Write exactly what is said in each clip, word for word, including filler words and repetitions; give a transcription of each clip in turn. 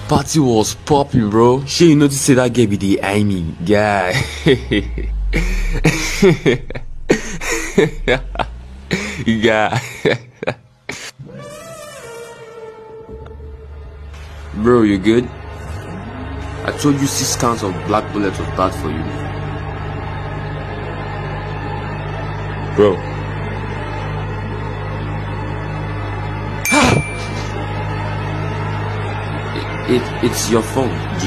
Party was popping, bro. Sure, you notice say that girl be the I mean guy. Yeah. Bro, you good? I told you six counts of black bullets was bad for you. Bro. it, it, it's your phone, G.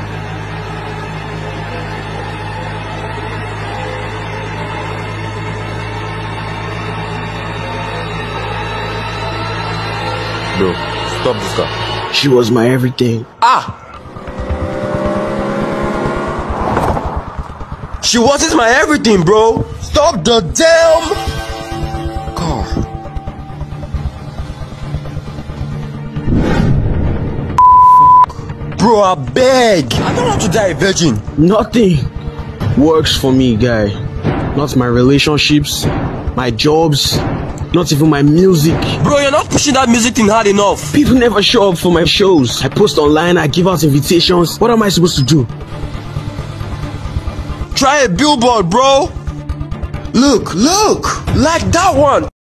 Bro, stop this car. She was my everything. Ah! She wasn't my everything, bro. Stop the damn car. Bro, I beg. I don't want to die a virgin. Nothing works for me, guy. Not my relationships, my jobs, not even my music. Bro, you're not pushing that music thing hard enough. People never show up for my shows. I post online, I give out invitations. What am I supposed to do? Try a billboard, bro. Look, look, like that one.